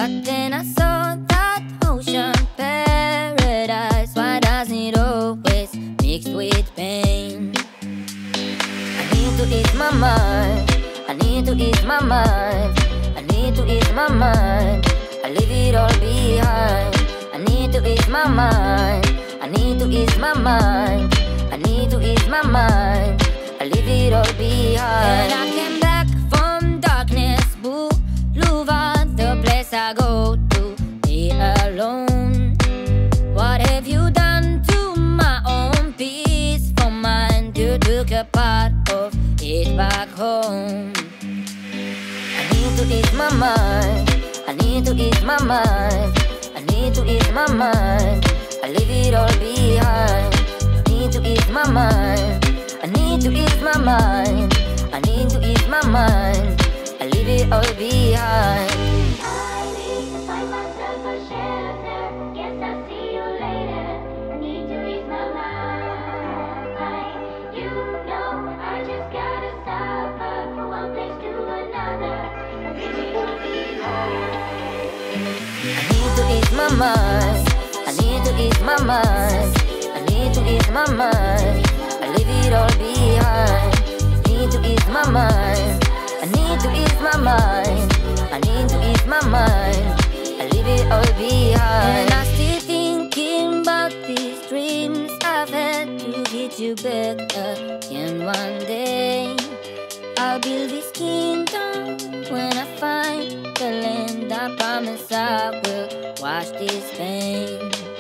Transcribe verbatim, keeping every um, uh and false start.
But then I saw that ocean paradise. Why does it always mixed with pain? I need to ease my mind. I need to ease my mind. I need to ease my mind. I leave it all behind. I need to ease my mind. I need to ease my mind. I need to ease my mind. I leave it all behind. And I came back from darkness, Boulevard, the place I go to be alone. What have you done to my own peace for mine? You took a part of it back home. I need to ease my mind. I need to ease my mind. I need to ease my mind. I leave it all behind. I need to ease my mind. I need to ease my mind. I need to ease my mind. I leave it all behind. I need to find myself a shelter. Guess I'll see you later. I need to ease my mind. You know I just gotta suffer from one place to another. I leave it all behind. I need to ease my mind. I need to ease my mind. I need to ease my mind. I leave it all behind. I need to ease my mind. I need to ease my mind. I need to ease my mind. I leave it all behind. And I'm still thinking about these dreams I've had to get you back again one day. I'll build this kingdom when I find the land. I promise I will wash this pain.